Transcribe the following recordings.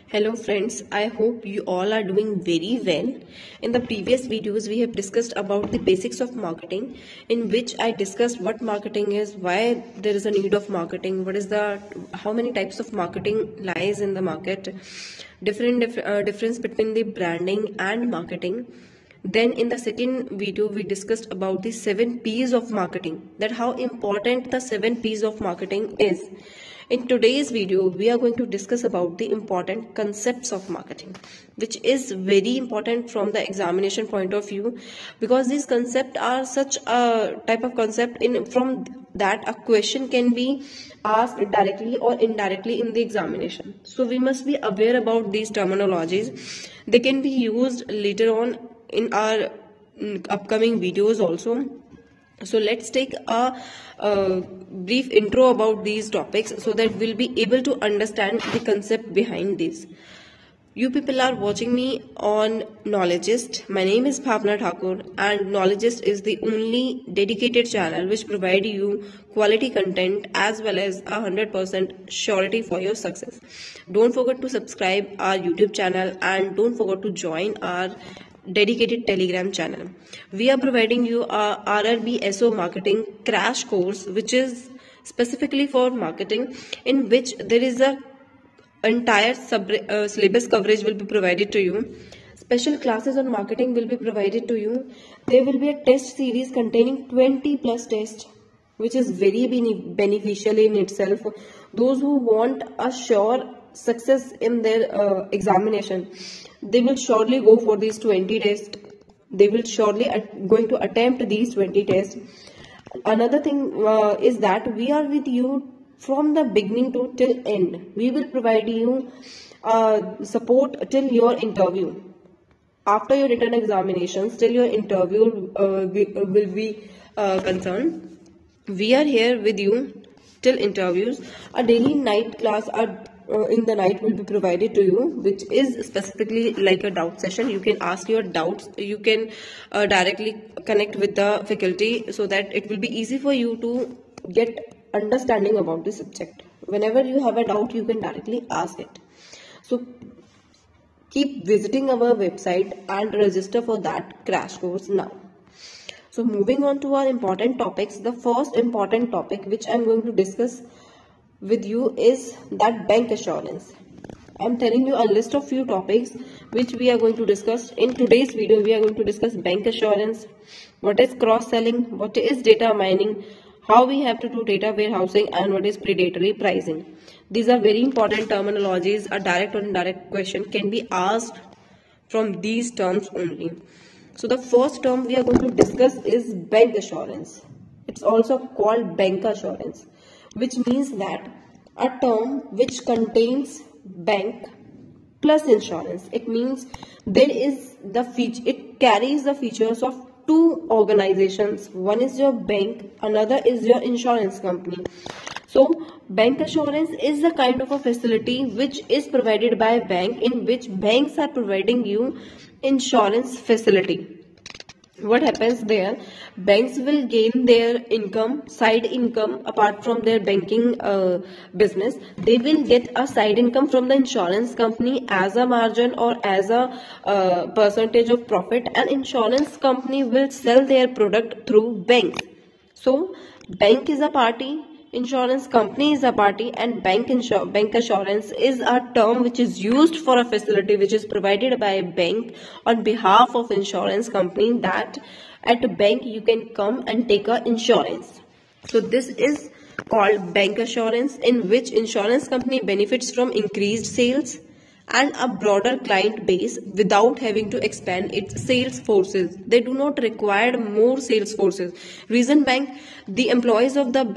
Hello friends, I hope you all are doing very well. In the previous videos we have discussed about the basics of marketing, in which I discussed what marketing is, why there is a need of marketing, how many types of marketing lies in the market, difference between the branding and marketing. Then in the second video we discussed about the 7 P's of marketing, that how important the 7 P's of marketing is. In today's video, we are going to discuss about the important concepts of marketing, which is very important from the examination point of view, because these concepts are such a type of concept from that a question can be asked directly or indirectly in the examination. So we must be aware about these terminologies. They can be used later on in our upcoming videos also. So let's take a brief intro about these topics so that we'll be able to understand the concept behind this. You people are watching me on Knowledgeist. My name is Bhavna Thakur, and Knowledgeist is the only dedicated channel which provides you quality content as well as 100% surety for your success. Don't forget to subscribe our YouTube channel and don't forget to join our dedicated Telegram channel. We are providing you a RRB SO marketing crash course, which is specifically for marketing, in which there is a entire syllabus coverage will be provided to you. Special classes on marketing will be provided to you. There will be a test series containing 20 plus tests, which is very beneficial in itself. Those who want a sure success in their examination, they will surely go for these 20 tests. They will surely going to attempt these 20 tests. Another thing is that we are with you from the beginning to till end. We will provide you support till your interview. After your written examinations, till your interview will be concerned. We are here with you till interviews. A daily night class in the night will be provided to you, which is specifically like a doubt session. You can ask your doubts. You can directly connect with the faculty, so that it will be easy for you to get understanding about the subject. Whenever you have a doubt, you can directly ask it. So keep visiting our website and register for that crash course now. So moving on to our important topics, the first important topic which I am going to discuss with you is that bank assurance. I am telling you a list of few topics which we are going to discuss. In today's video, we are going to discuss bank assurance, what is cross-selling, what is data mining, how we have to do data warehousing, and what is predatory pricing. These are very important terminologies. A direct or indirect question can be asked from these terms only. So the first term we are going to discuss is bank assurance. It's also called bank assurance, which means that a term which contains bank plus insurance. It means there is the feature, it carries the features of two organizations. One is your bank, another is your insurance company. So bank assurance is a kind of a facility which is provided by a bank, in which banks are providing you insurance facility. What happens there? Banks will gain their income, side income, apart from their banking business. They will get a side income from the insurance company as a margin or as a percentage of profit, and insurance company will sell their product through banks. So bank is a party, insurance company is a party, and bank assurance is a term which is used for a facility which is provided by a bank on behalf of insurance company, that at a bank you can come and take a insurance. So this is called bank assurance, in which insurance company benefits from increased sales and a broader client base without having to expand its sales forces. They do not require more sales forces. Reason being, the employees of the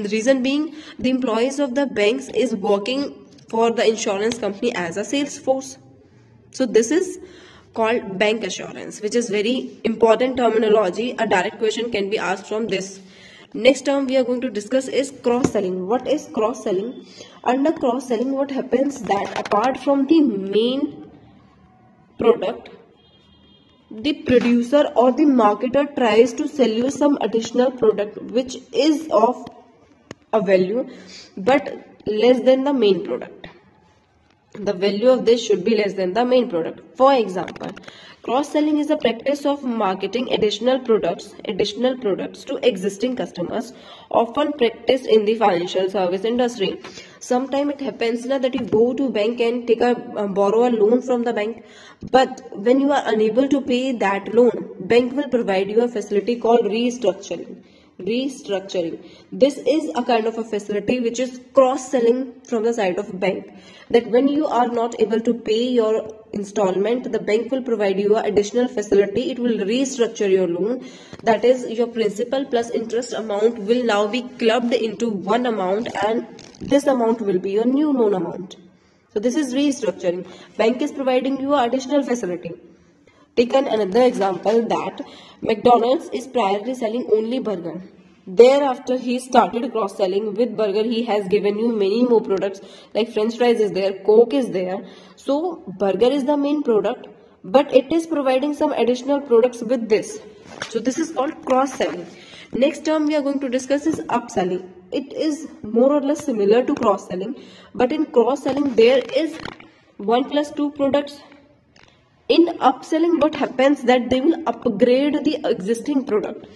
banks is working for the insurance company as a sales force. So this is called bank assurance, which is very important terminology. A direct question can be asked from this. Next term we are going to discuss is cross-selling. What is cross-selling? Under cross-selling, what happens that apart from the main product, the producer or the marketer tries to sell you some additional product which is of a value but less than the main product. the value of this should be less than the main product. For example, cross-selling is the practice of marketing additional products to existing customers, often practiced in the financial service industry. Sometimes it happens now that you go to bank and borrow a loan from the bank, but when you are unable to pay that loan, bank will provide you a facility called restructuring. This is a kind of a facility which is cross-selling from the side of bank, that when you are not able to pay your installment, the bank will provide you an additional facility. It will restructure your loan, that is your principal plus interest amount will now be clubbed into one amount, and this amount will be your new loan amount. So this is restructuring. Bank is providing you an additional facility. Taken another example that McDonald's is primarily selling only burger. Thereafter, he started cross-selling with burger. He has given you many more products like French fries is there, Coke is there. So burger is the main product, but it is providing some additional products with this. So this is called cross-selling. Next term we are going to discuss is upselling. It is more or less similar to cross-selling, but in cross-selling there is 1 plus 2 products. In upselling, what happens that they will upgrade the existing product.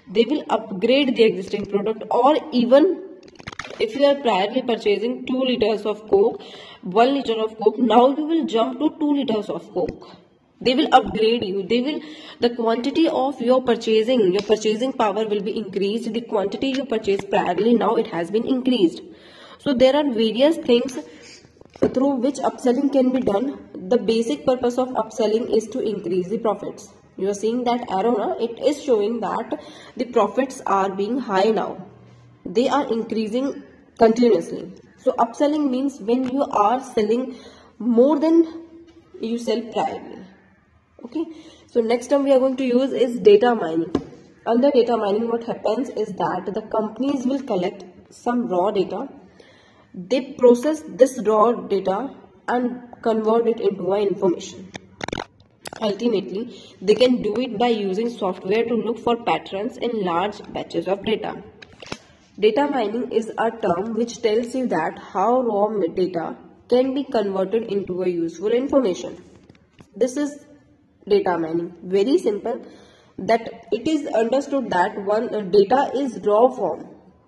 Or even if you are priorly purchasing 2 liters of Coke, 1 liter of Coke, now you will jump to 2 liters of Coke. They will upgrade you. The quantity of your purchasing power will be increased. The quantity you purchase priorly, now it has been increased. So there are various things through which upselling can be done. The basic purpose of upselling is to increase the profits. You are seeing that arrow now, it is showing that the profits are being high now. They are increasing continuously. So upselling means when you are selling more than you sell priorly. Okay. So next term we are going to use is data mining. Under data mining, what happens is that the companies will collect some raw data. They process this raw data and convert it into information. Ultimately, they can do it by using software to look for patterns in large batches of data. Data mining is a term which tells you that how raw data can be converted into a useful information. This is data mining. Very simple, that it is understood that data is raw form,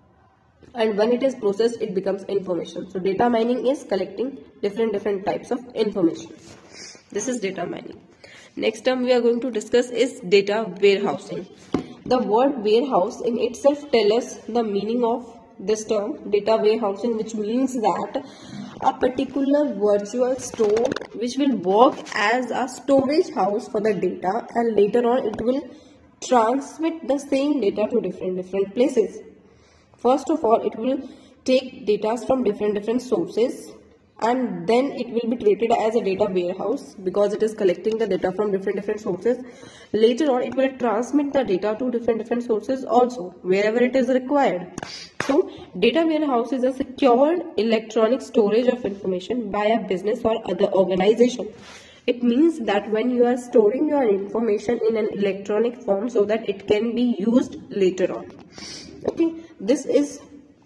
and when it is processed it becomes information. So data mining is collecting different types of information. This is data mining. Next term we are going to discuss is data warehousing. The word warehouse in itself tells us the meaning of this term, data warehousing, which means that a particular virtual store which will work as a storage house for the data, and later on it will transmit the same data to different places. First of all, it will take data from different sources, and then it will be treated as a data warehouse because it is collecting the data from different sources. Later on, it will transmit the data to different sources also wherever it is required. So data warehouse is a secured electronic storage of information by a business or other organization. It means that when you are storing your information in an electronic form so that it can be used later on. Okay, this is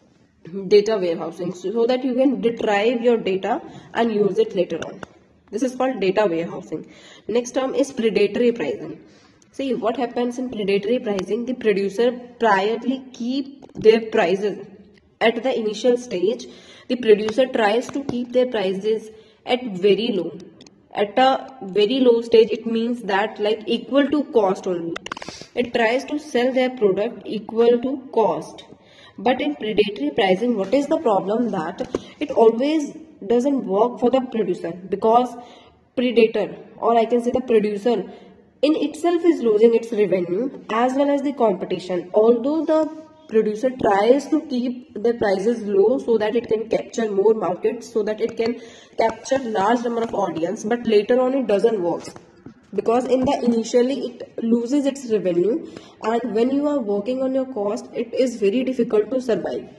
data warehousing, so that you can retrieve your data and use it later on. This is called data warehousing. Next term is predatory pricing. See what happens in predatory pricing. The producer priorly keep their prices at the initial stage. The producer tries to keep their prices at very low. At a very low stage, it means that like equal to cost only. It tries to sell their product equal to cost. But in predatory pricing, what is the problem? That it always doesn't work for the producer, because predator, or I can say the producer, in itself is losing its revenue as well as the competition. Although the producer tries to keep the prices low so that it can capture more markets, so that it can capture large number of audience, but later on it doesn't work, because in the initially it loses its revenue, and when you are working on your cost, it is very difficult to survive.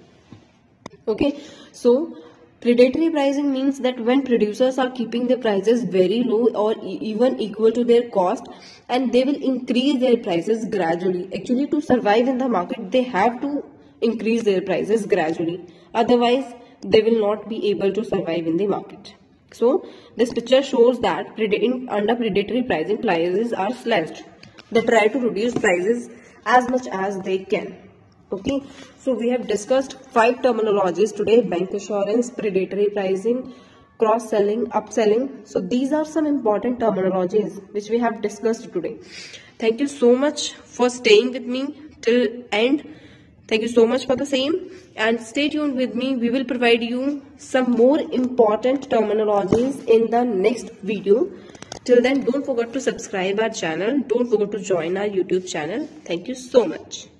Okay, so predatory pricing means that when producers are keeping their prices very low or even equal to their cost, and they will increase their prices gradually. Actually, to survive in the market, they have to increase their prices gradually. Otherwise, they will not be able to survive in the market. So this picture shows that under predatory pricing, prices are slashed. They try to reduce prices as much as they can. Okay, so we have discussed 5 terminologies today: bank assurance, predatory pricing, cross-selling, upselling. So these are some important terminologies which we have discussed today. Thank you so much for staying with me till end. Thank you so much for the same, and stay tuned with me. We will provide you some more important terminologies in the next video. Till then, don't forget to subscribe our channel. Don't forget to join our YouTube channel. Thank you so much.